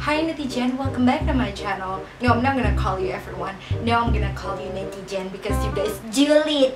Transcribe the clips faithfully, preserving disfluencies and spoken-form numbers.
Hi netizen, welcome back to my channel. No, I'm not gonna call you everyone. No, I'm gonna call you netizen because you guys julid.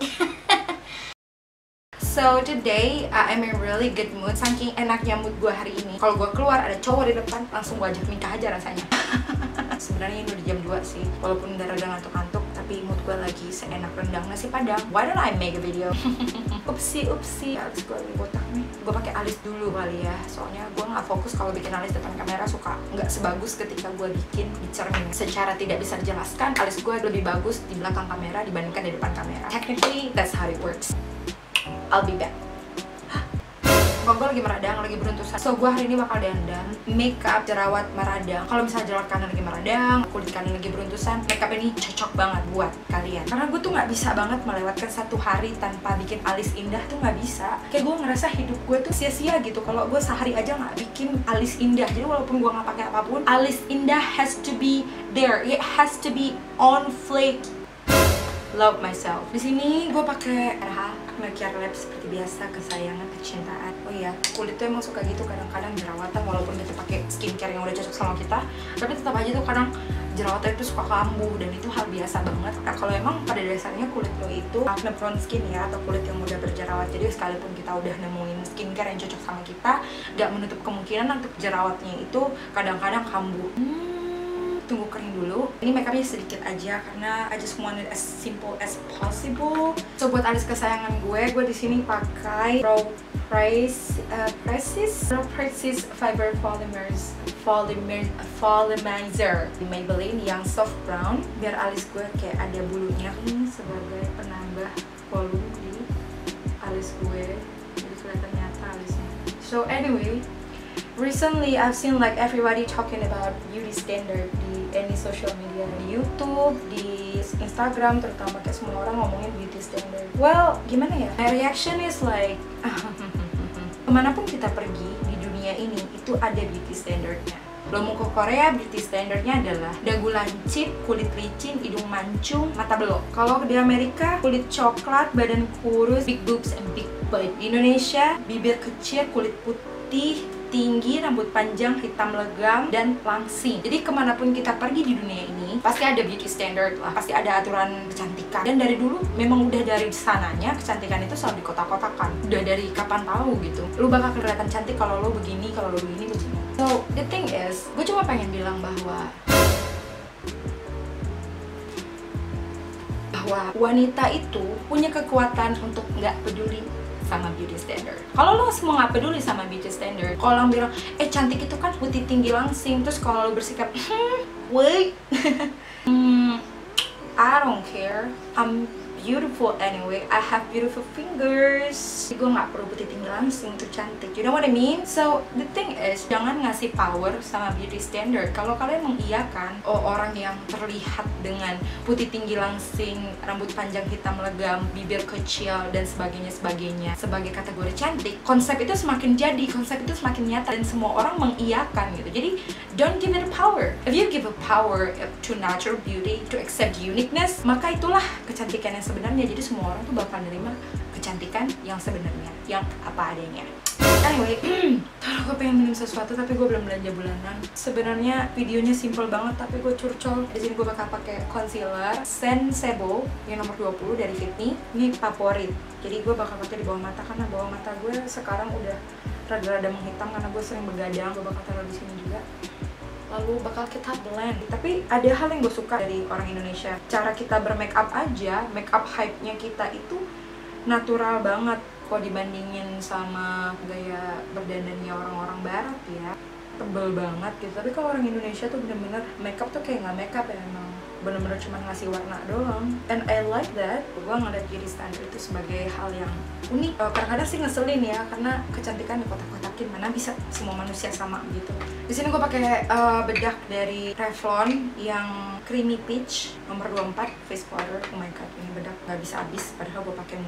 So today uh, I'm in really good mood. Saking enaknya mood gue hari ini. Kalau gue keluar ada cowok di depan, langsung gue ajak nikah aja rasanya. Sebenarnya ini udah jam dua sih. Walaupun udah rada ngantuk-ngantuk, tapi mood gue lagi seenak rendang nasi padang. Why don't I make a video? upsi upsi. Alis gue lagi botak nih. Gue pakai alis dulu kali ya. Soalnya gue nggak fokus kalau bikin alis depan kamera, suka nggak sebagus ketika gue bikin di cermin. Secara tidak bisa dijelaskan, alis gue lebih bagus di belakang kamera dibandingkan di depan kamera. Technically, that's how it works. I'll be back. Gue lagi meradang, lagi beruntusan. So gue hari ini bakal dandan makeup jerawat meradang. Kalau misalnya jerawat kanan lagi meradang, kulit kanan lagi beruntusan, makeup ini cocok banget buat kalian. Karena gue tuh nggak bisa banget melewatkan satu hari tanpa bikin alis indah, tuh nggak bisa. Kayak gue ngerasa hidup gue tuh sia-sia gitu kalau gue sehari aja nggak bikin alis indah. Jadi walaupun gue nggak pakai apapun, alis indah has to be there. It has to be on fleek. Love myself. Di sini gue pakai R H Makiar Lab seperti biasa, kesayangan, kecintaan. Oh iya, kulit tuh emang suka gitu kadang-kadang jerawatan walaupun kita pakai skincare yang udah cocok sama kita, tapi tetap aja tuh kadang jerawatan itu suka kambuh dan itu hal biasa banget. Nah, kalau emang pada dasarnya kulit lo itu acne prone skin ya, atau kulit yang mudah berjerawat, jadi sekalipun kita udah nemuin skincare yang cocok sama kita, gak menutup kemungkinan untuk jerawatnya itu kadang-kadang kambuh. Hmm. Tunggu kering dulu. Ini makeupnya sedikit aja karena I just want it as simple as possible. So buat alis kesayangan gue, gue di sini pakai Pro Price uh, Precis Pro Precis Fiber Polymers Polymer Polymizer di Maybelline yang soft brown, biar alis gue kayak ada bulunya. Ini sebagai penambah volume di alis gue, jadi kelihatan nyata alisnya. So anyway, recently I've seen like everybody talking about beauty standard di any social media, di YouTube, di Instagram, terutama kayak semua orang ngomongin beauty standard. Well, gimana ya? My reaction is like kemanapun kita pergi di dunia ini itu ada beauty standardnya. Lo mau ke Korea, beauty standardnya adalah dagu lancip, kulit licin, hidung mancung, mata belok. Kalau di Amerika, kulit coklat, badan kurus, big boobs and big butt. Di Indonesia, bibir kecil, kulit putih, tinggi, rambut panjang, hitam legam, dan langsing. Jadi kemanapun kita pergi di dunia ini, pasti ada beauty standard lah, pasti ada aturan kecantikan. Dan dari dulu memang udah dari sananya kecantikan itu selalu dikotak-kotakan. Udah dari kapan tahu gitu. Lu bakal kelihatan cantik kalau lu begini, kalau lu begini, begini. So the thing is, gue cuma pengen bilang bahwa bahwa wanita itu punya kekuatan untuk nggak peduli sama beauty standard. Kalau lo semua nggak peduli sama beauty standard, kalau orang bilang, eh cantik itu kan putih tinggi langsing, terus kalau lo bersikap, hmm, wait, hmm, I don't care, I'm beautiful anyway, I have beautiful fingers. Gue nggak perlu putih tinggi langsing untuk cantik, you know what I mean? So the thing is, jangan ngasih power sama beauty standard. Kalau kalian mengiyakan oh, orang yang terlihat dengan putih tinggi langsing, rambut panjang hitam legam, bibir kecil dan sebagainya sebagainya sebagai kategori cantik, konsep itu semakin jadi, konsep itu semakin nyata dan semua orang mengiyakan gitu. Jadi don't give it a power. If you give a power to natural beauty, to accept uniqueness, maka itulah kecantikan yang sebenarnya. Jadi semua orang tuh bakal nerima kecantikan yang sebenarnya, yang apa adanya. Anyway, taruh gue pengen minum sesuatu tapi gue belum belanja bulanan. Sebenarnya videonya simple banget tapi gue curcol. Di sini gue bakal pakai concealer Sensebo yang nomor dua puluh dari Fit Me. Ini favorit. Jadi gue bakal pakai di bawah mata karena bawah mata gue sekarang udah rada-rada menghitam karena gue sering begadang. Gue bakal taruh di sini juga. Lalu bakal kita blend. Tapi ada hal yang gue suka dari orang Indonesia, cara kita bermake up aja, make up hype-nya kita itu natural banget kok dibandingin sama gaya berdandannya orang-orang barat ya, tebel banget gitu. Tapi kalau orang Indonesia tuh bener-bener make up tuh kayak nggak make up ya, emang bener-bener cuma ngasih warna doang. And I like that. Gue ngeliat beauty standard itu sebagai hal yang unik. Kadang-kadang sih ngeselin ya, karena kecantikan dikotak-kotakin, mana bisa semua manusia sama gitu. Di sini gue pakai uh, bedak dari Revlon yang creamy peach nomor dua puluh empat face powder. Oh my god, ini bedak nggak bisa habis padahal gue pakai mulu.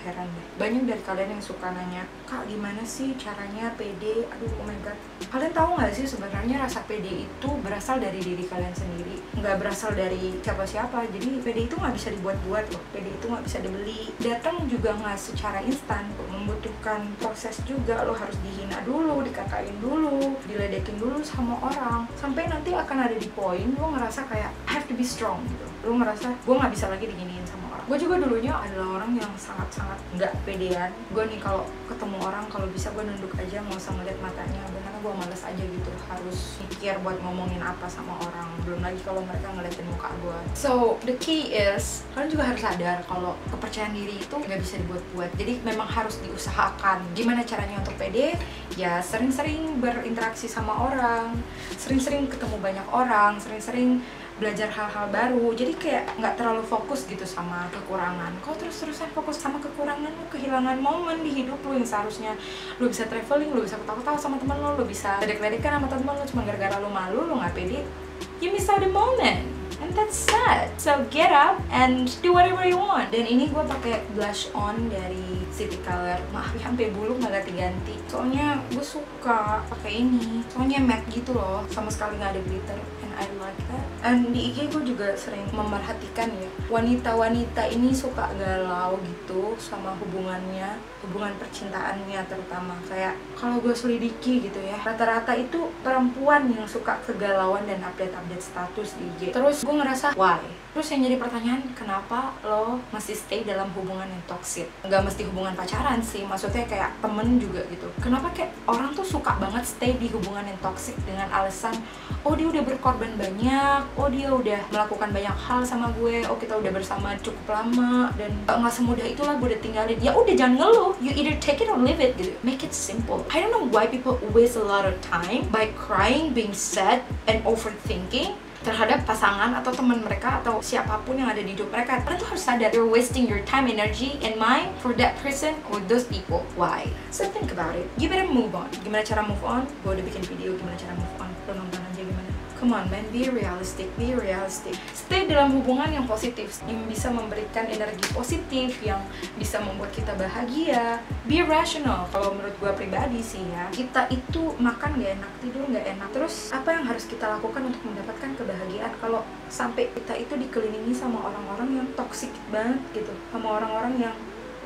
heran deh. Banyak dari kalian yang suka nanya, Kak gimana sih caranya pede? Aduh oh my god. Kalian tahu nggak sih sebenarnya rasa pede itu berasal dari diri kalian sendiri, nggak berasal dari siapa-siapa. Jadi pede itu nggak bisa dibuat-buat loh. Pede itu nggak bisa dibeli. Datang juga nggak secara instan, membutuhkan proses juga. Lo harus dihina dulu, dikatain dulu, diledekin dulu sama orang, sampai nanti akan ada di poin lo ngerasa kayak I have to be strong gitu. Lo ngerasa gue nggak bisa lagi diginiin sama orang. Gue juga dulunya adalah orang yang sangat-sangat nggak pedean. Gue nih kalau ketemu orang, kalau bisa gue nunduk aja, nggak usah ngeliat matanya, karena gue males aja gitu harus mikir buat ngomongin apa sama orang, belum lagi kalau mereka ngeliatin muka gue. So the key is kalian juga harus sadar kalau kepercayaan diri itu nggak bisa dibuat-buat, jadi memang harus diusahakan. Gimana caranya untuk pede? Ya sering-sering berinteraksi sama orang, sering-sering ketemu banyak orang, sering-sering belajar hal-hal baru. Jadi kayak nggak terlalu fokus gitu sama kekurangan. Kalau terus-terusan fokus sama kekurangan, lo kehilangan momen di hidup lo yang seharusnya lo bisa traveling, lo bisa ketawa-ketawa sama teman lo, lo bisa ledek-ledekan sama teman lo, cuma gara-gara lo malu, lo nggak pede, you miss out the moment. And that's sad. So get up and do whatever you want. Dan ini gue pakai blush on dari City Color. Maaf ya sampai bulu nggak ganti-ganti. Soalnya gue suka pakai ini. Soalnya matte gitu loh, sama sekali nggak ada glitter. And I like that. And di I G gue juga sering memerhatikan ya, wanita-wanita ini suka galau gitu sama hubungannya, hubungan percintaannya terutama. Kayak kalau gue selidiki gitu ya, rata-rata itu perempuan yang suka kegalauan dan update-update status di I G. Terus gue ngerasa why? Terus yang jadi pertanyaan, kenapa lo masih stay dalam hubungan yang toxic? Nggak mesti hubungan pacaran sih, maksudnya kayak temen juga gitu. Kenapa kayak orang tuh suka banget stay di hubungan yang toxic dengan alasan, oh dia udah berkorban banyak, oh dia udah melakukan banyak hal sama gue, oh kita udah bersama cukup lama, dan nggak semudah itulah gue udah tinggalin. Ya udah jangan ngeluh, you either take it or leave it gitu. Make it simple. I don't know why people waste a lot of time by crying, being sad, and overthinking terhadap pasangan atau teman mereka atau siapapun yang ada di hidup mereka. Kalian tuh harus sadar, you're wasting your time, energy, and mind for that person or those people. Why? So think about it. You better move on. Gimana cara move on? Gue udah bikin video gimana cara move on. Lo nonton aja gimana. Come on man, be realistic, be realistic. Stay dalam hubungan yang positif, yang bisa memberikan energi positif, yang bisa membuat kita bahagia. Be rational. Kalau menurut gue pribadi sih ya, kita itu makan gak enak, tidur gak enak. Terus apa yang harus kita lakukan untuk mendapatkan kebahagiaan kalau sampai kita itu dikelilingi sama orang-orang yang toksik banget gitu, sama orang-orang yang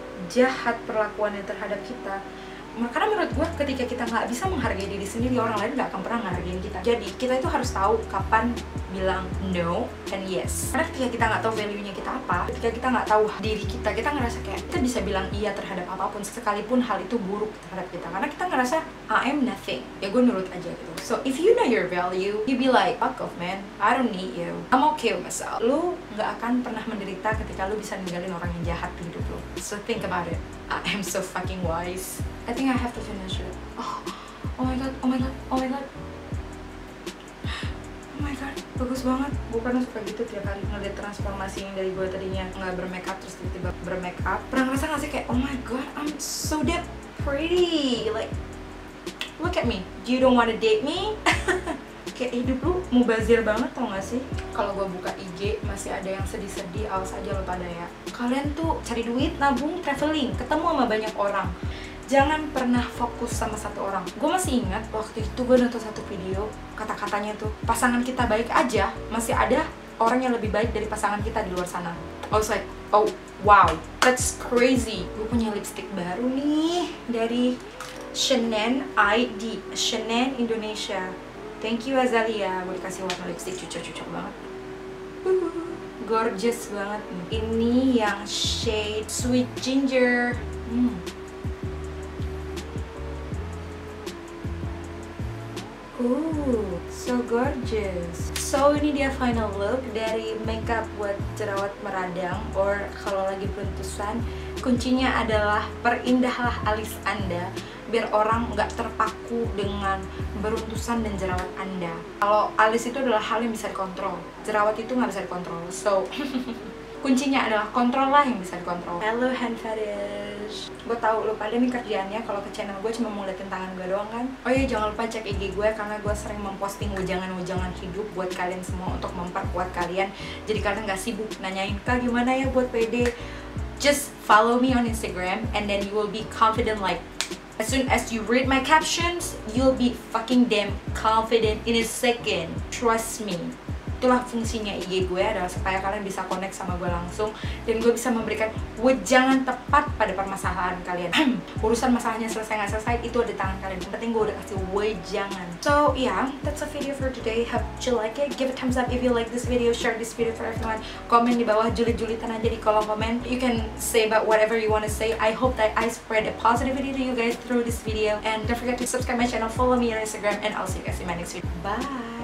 jahat perlakuannya terhadap kita. Karena menurut gue ketika kita nggak bisa menghargai diri sendiri, orang lain nggak akan pernah menghargai kita. Jadi kita itu harus tahu kapan bilang no and yes. Karena ketika kita nggak tahu value-nya kita apa, ketika kita nggak tahu diri kita, kita ngerasa kayak kita bisa bilang iya terhadap apapun sekalipun hal itu buruk terhadap kita. Karena kita ngerasa I am nothing, ya gue nurut aja gitu. So if you know your value, you be like fuck off man, I don't need you, I'm okay with myself. Lu nggak akan pernah menderita ketika lu bisa ninggalin orang yang jahat di hidup lu. So think about it. I am so fucking wise. I think I have to finish it. Oh, oh my god, oh my god, oh my god. Oh my god, bagus banget. Gue pernah suka gitu tiap hari ngeliat transformasi yang dari gue tadinya nggak bermakeup terus tiba-tiba bermakeup. Pernah ngerasa nggak sih kayak oh my god, I'm so damn pretty. Like, look at me. You don't wanna date me? Kayak hidup lu mubazir banget tau gak sih? Kalau gue buka I G masih ada yang sedih-sedih, awas aja lo pada ya. Kalian tuh cari duit, nabung, traveling, ketemu sama banyak orang. Jangan pernah fokus sama satu orang. Gue masih ingat waktu itu gue nonton satu video, kata-katanya tuh, pasangan kita baik aja, masih ada orang yang lebih baik dari pasangan kita di luar sana. I was like, oh wow, that's crazy. Gue punya lipstick baru nih dari Chanel I D, Chanel Indonesia. Thank you Azalia, gue dikasih warna lipstick cocok-cocok banget. uh, Gorgeous banget. Ini yang shade Sweet Ginger. hmm. Ooh, so gorgeous. So ini dia final look dari makeup buat jerawat meradang, or kalau lagi beruntusan, kuncinya adalah perindahlah alis Anda biar orang nggak terpaku dengan beruntusan dan jerawat Anda. Kalau alis itu adalah hal yang bisa dikontrol, jerawat itu nggak bisa dikontrol. So kuncinya adalah kontrol lah yang bisa dikontrol. Hello hand fetish. Gue tahu lo pada nih kerjaannya kalau ke channel gue cuma mau ngeliatin tangan gue doang kan. Oh iya, jangan lupa cek I G gue karena gue sering memposting wejangan-wejangan hidup buat kalian semua untuk memperkuat kalian. Jadi kalian nggak sibuk nanyain Kak gimana ya buat pede. Just follow me on Instagram, and then you will be confident like as soon as you read my captions, you'll be fucking damn confident in a second. Trust me. Itulah fungsinya I G gue, adalah supaya kalian bisa connect sama gue langsung dan gue bisa memberikan wejangan tepat pada permasalahan kalian. Urusan masalahnya selesai nggak selesai itu ada di tangan kalian. Yang penting gue udah kasih wejangan. So yeah, that's a video for today. Hope you like it. Give a thumbs up if you like this video. Share this video for everyone. Komen di bawah, julit-julitan aja di kolom komen. You can say about whatever you want to say. I hope that I spread a positivity to you guys through this video. And don't forget to subscribe my channel, follow me on Instagram, and I'll see you guys in my next video. Bye.